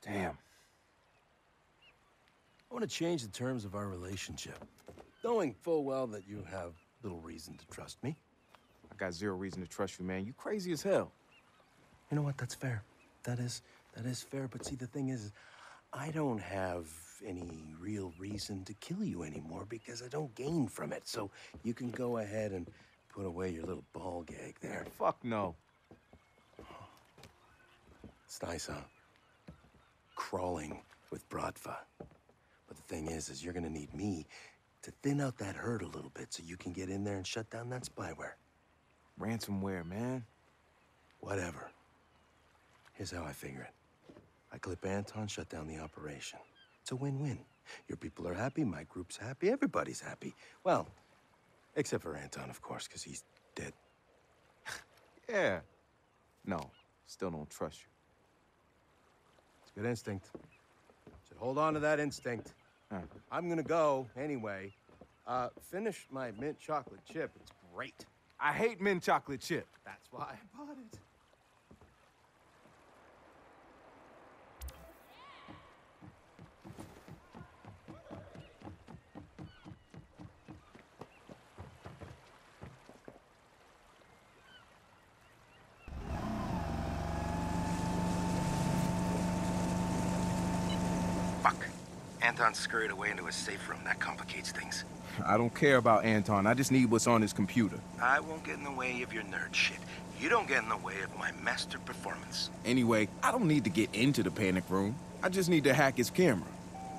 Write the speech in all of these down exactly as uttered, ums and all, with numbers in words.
Damn. I want to change the terms of our relationship, knowing full well that you have little reason to trust me. I got zero reason to trust you, man. You crazy as hell. You know what? That's fair. That is, that is fair. But see, the thing is, I don't have any real reason to kill you anymore because I don't gain from it. So you can go ahead and put away your little ball gag there. Fuck no. It's nice, huh? Crawling with Bratva. But the thing is, is you're gonna need me to thin out that herd a little bit so you can get in there and shut down that spyware. Ransomware, man. Whatever. Here's how I figure it. I clip Anton, shut down the operation. It's a win-win. Your people are happy, my group's happy, everybody's happy. Well, except for Anton, of course, because he's dead. Yeah. No, still don't trust you. It's good instinct. Should hold on to that instinct. Huh. I'm gonna go anyway. Uh, finish my mint chocolate chip. It's great. I hate mint chocolate chip. That's why I bought it. Anton's scurried away into a safe room. That complicates things. I don't care about Anton. I just need what's on his computer. I won't get in the way of your nerd shit. You don't get in the way of my master performance. Anyway, I don't need to get into the panic room. I just need to hack his camera.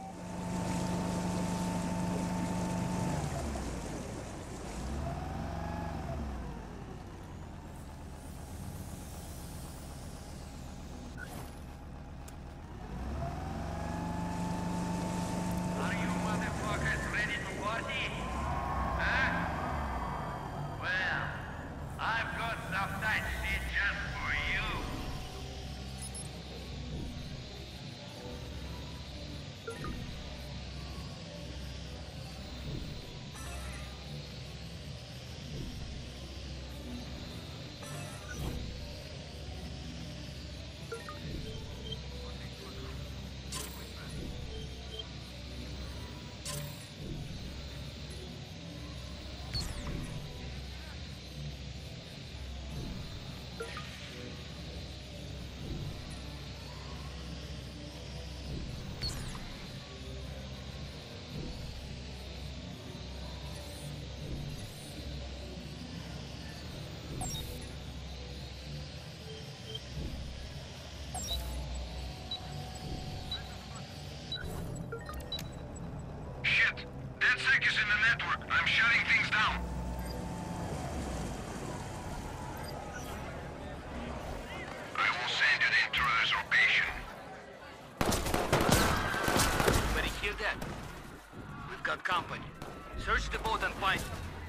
Company. Search the boat and find it.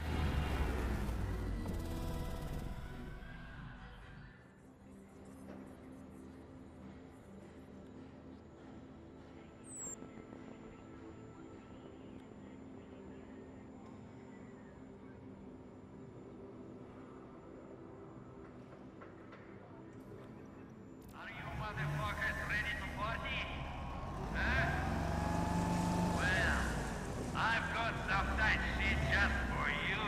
Are you motherfuckers ready to party? Huh? Well, I've got some nice shit just for you.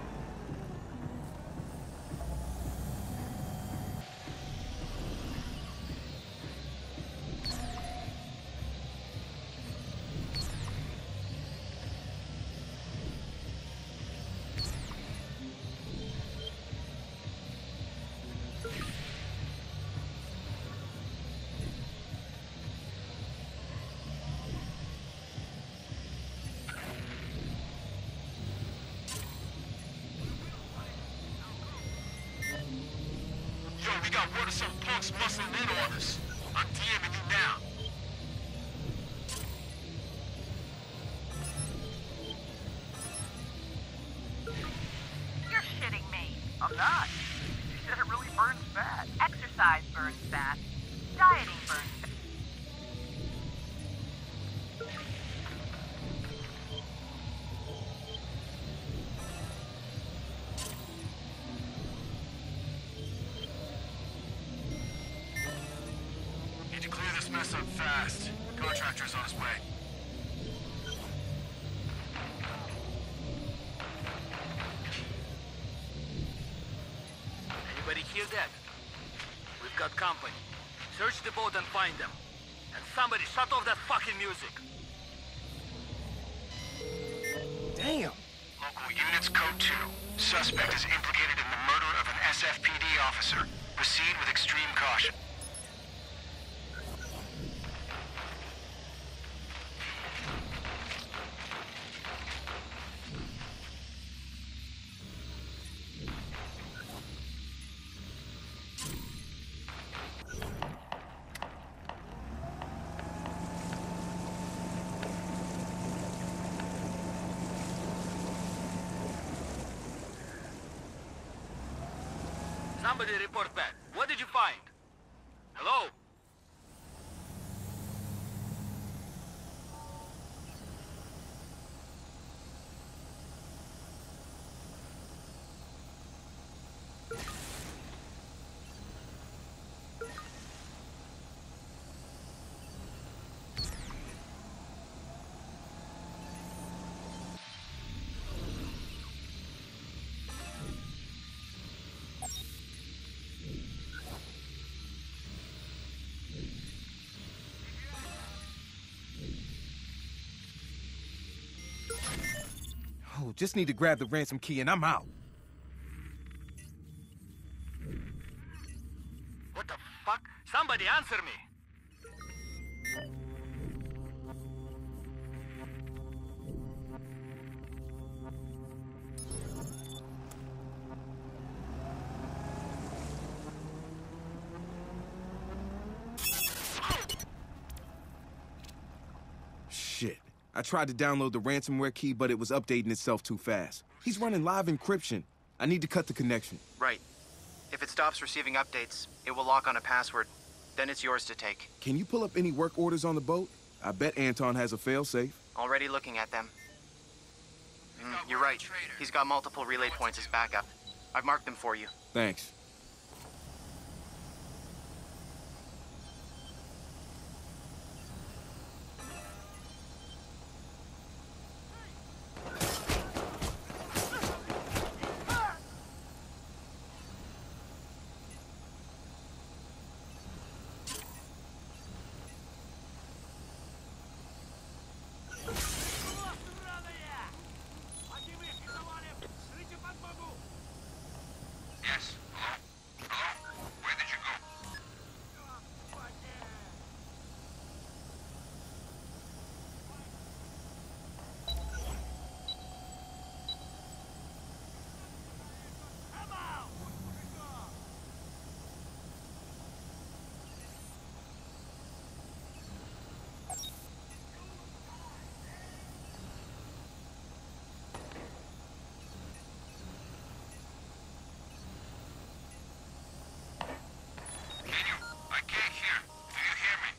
We got word of some punks muscling in on us. I'm DMing you now. You're shitting me. I'm not. You said it really burns fat. Exercise burns fat. Dieting burns fat. Need to clear this mess up fast. Contractor's on his way. Anybody hear that? We've got company. Search the boat and find them. And somebody shut off that fucking music. Damn! Local units code two. Suspect is implicated in the murder of an S F P D officer. Proceed with extreme caution. Somebody report back. What did you find? Hello? Oh, just need to grab the ransom key and I'm out. What the fuck? Somebody answer me! Shit. I tried to download the ransomware key, but it was updating itself too fast. He's running live encryption. I need to cut the connection. Right. If it stops receiving updates, it will lock on a password. Then it's yours to take. Can you pull up any work orders on the boat? I bet Anton has a failsafe. Already looking at them. Mm, you're right. He's got multiple relay points as backup. I've marked them for you. Thanks. Yes. Hello? Hello? Where did you go? Can you? I can't hear. Do you hear me?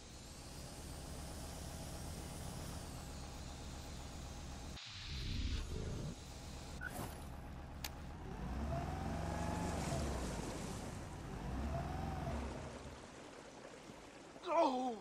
Oh!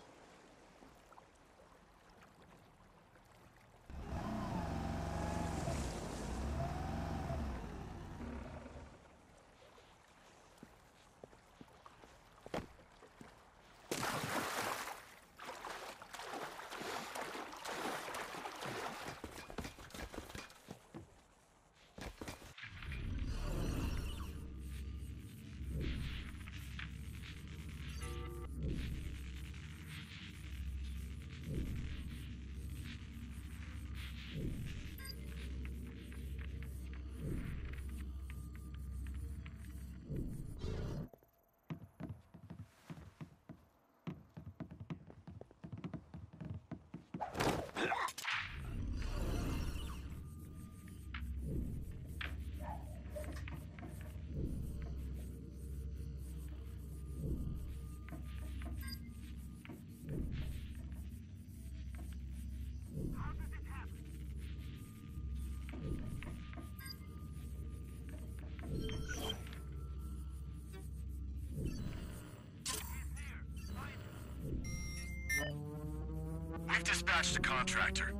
I've dispatched a contractor.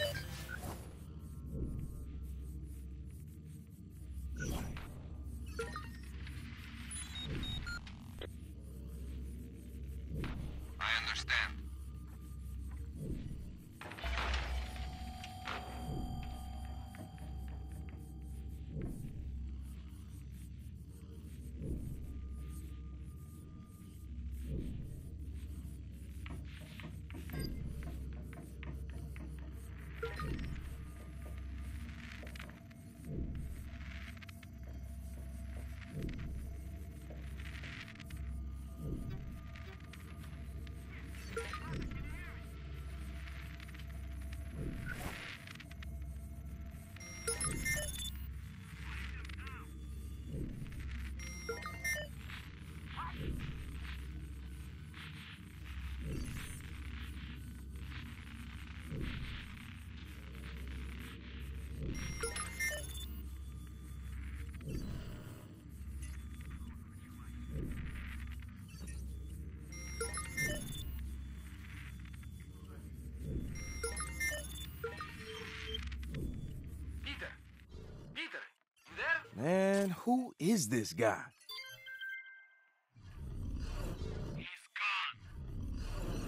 I understand. Peter! Peter! You there? Man, who is this guy? He's gone.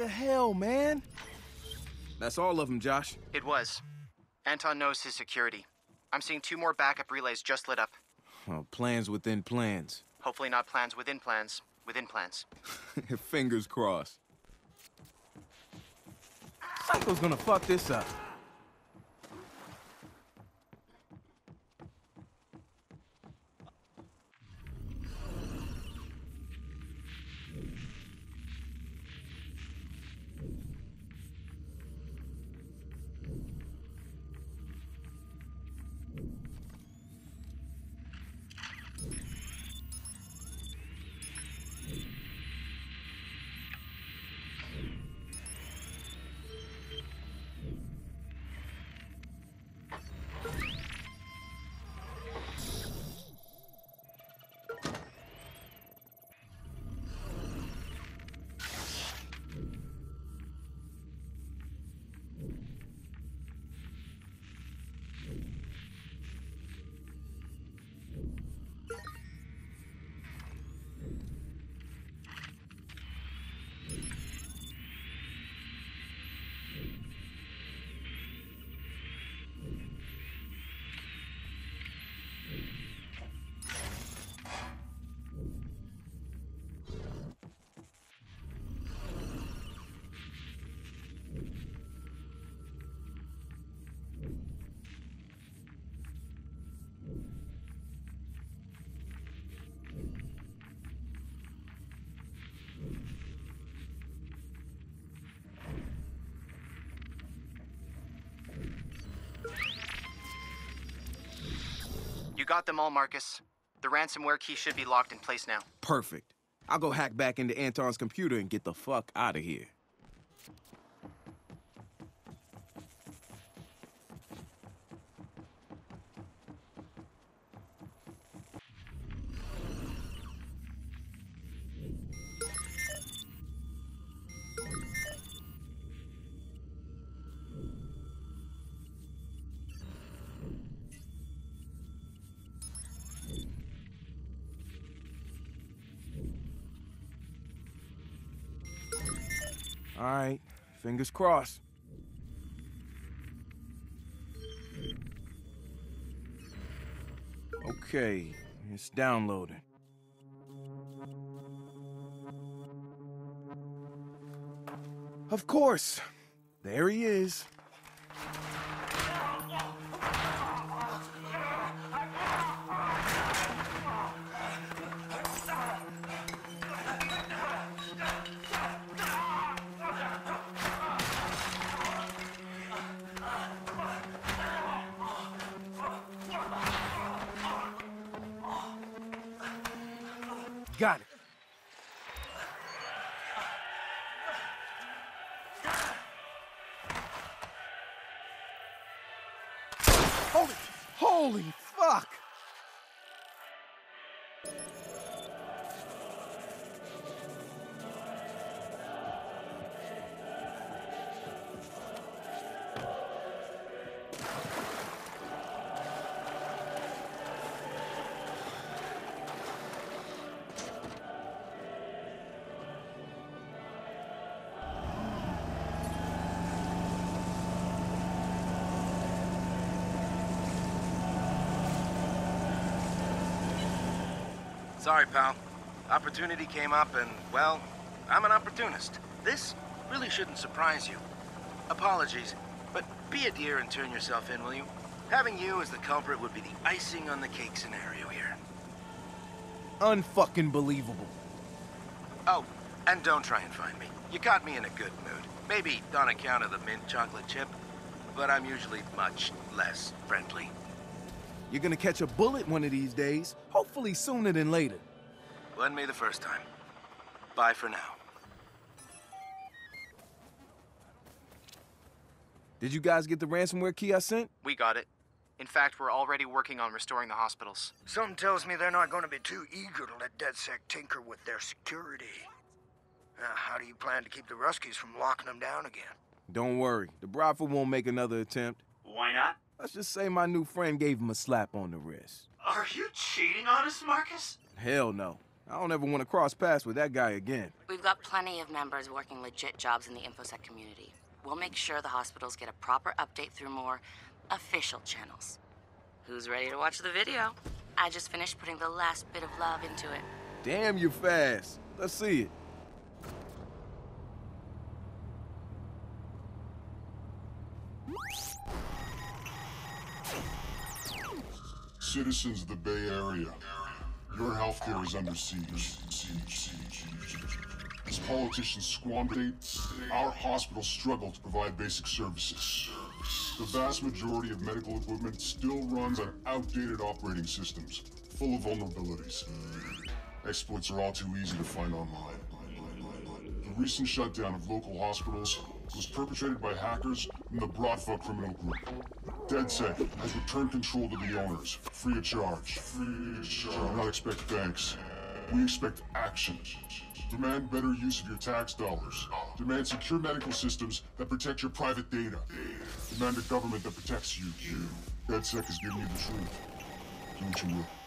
the hell, man? That's all of them, Josh. It was. Anton knows his security. I'm seeing two more backup relays just lit up. Oh, plans within plans. Hopefully not plans within plans, within plans. Fingers crossed. Psycho's gonna fuck this up. You got them all, Marcus. The ransomware key should be locked in place now. Perfect. I'll go hack back into Anton's computer and get the fuck out of here. All right, fingers crossed. Okay, it's downloading. Of course. There he is. Got it. Holy, holy fuck! Sorry, pal. Opportunity came up and, well, I'm an opportunist. This really shouldn't surprise you. Apologies, but be a dear and turn yourself in, will you? Having you as the culprit would be the icing on the cake scenario here. Unfucking believable. Oh, and don't try and find me. You caught me in a good mood. Maybe on account of the mint chocolate chip, but I'm usually much less friendly. You're gonna catch a bullet one of these days, hopefully sooner than later. Wasn't me the first time. Bye for now. Did you guys get the ransomware key I sent? We got it. In fact, we're already working on restoring the hospitals. Something tells me they're not going to be too eager to let DedSec tinker with their security. Uh, how do you plan to keep the Ruskies from locking them down again? Don't worry, the Bradford won't make another attempt. Why not? Let's just say my new friend gave him a slap on the wrist. Are you cheating on us, Marcus? Hell no. I don't ever want to cross paths with that guy again. We've got plenty of members working legit jobs in the InfoSec community. We'll make sure the hospitals get a proper update through more official channels. Who's ready to watch the video? I just finished putting the last bit of love into it. Damn, you're fast. Let's see it. Citizens of the Bay Area, your healthcare is under siege. As politicians squander it, our hospitals struggle to provide basic services. The vast majority of medical equipment still runs on outdated operating systems, full of vulnerabilities. Exploits are all too easy to find online. The recent shutdown of local hospitals was perpetrated by hackers and the Broadfoot criminal group. DedSec has returned control to the owners, free of charge. Free of charge. Do not expect thanks. We expect action. Demand better use of your tax dollars. Demand secure medical systems that protect your private data. Demand a government that protects you. DedSec is giving you the truth. Do what you will.